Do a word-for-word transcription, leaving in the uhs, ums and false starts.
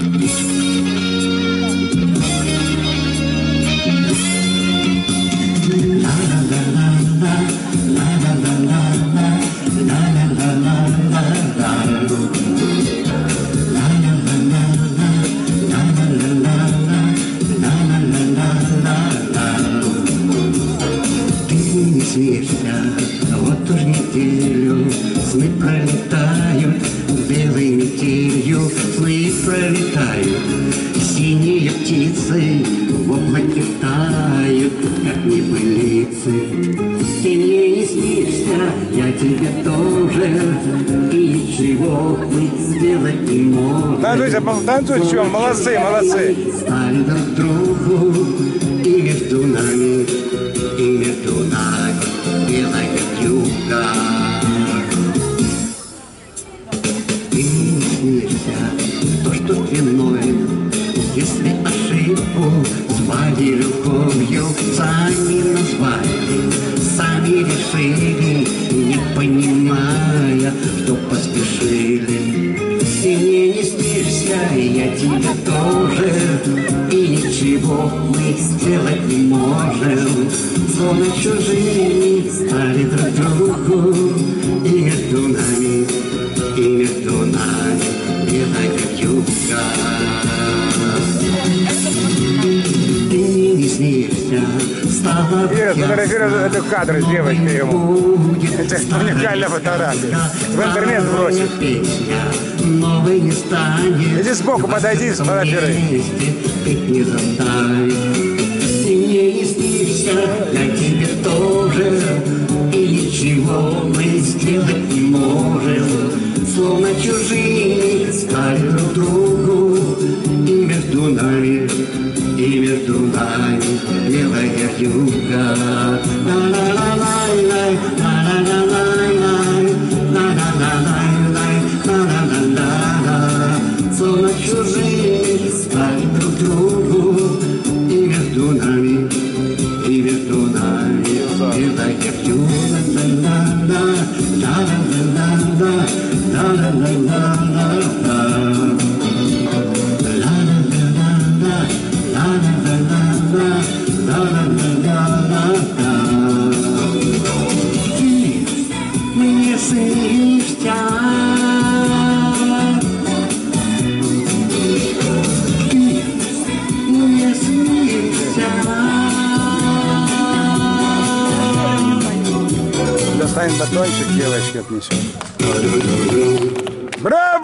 Вот уж неделю сны пролетают, белой метелью сны пролетают. Синие птицы в облаке тают, как небылицы. Ты мне не снишься, я тебе тоже, и ничего мы сделать не можем. Танцуйте, танцуйте, чё, молодцы, молодцы. Стали друг другу, и между нами, и между нами белая вьюга. Ты не снишься, то, что длиной, если ошибку звали любовью, сами назвали, сами решили, не понимая, что поспешили. Ты мне не снишься, я тебе тоже, и ничего мы сделать не можем. Словно чужими стали друг другу, и между нами, и между нами белая вьюга. Ты мне не снишься, стала Ира, фотографируй эту кадр с девочкой ему. Это уникальная фотография. В интернет бросит. Иди сбоку, подойди, сфотографируй. Петь не заставит. Ты мне не снишься, я тебе тоже, и ничего мы сделать не можем. Словно чужими стали друг другу, и между нами, и между нами белая вьюга. Словно чужими стали друг другу, и между нами, и между нами белая вьюга. Ты мне снишься, ты мне снишься. Достань батончик, девочки отнесем. Браво!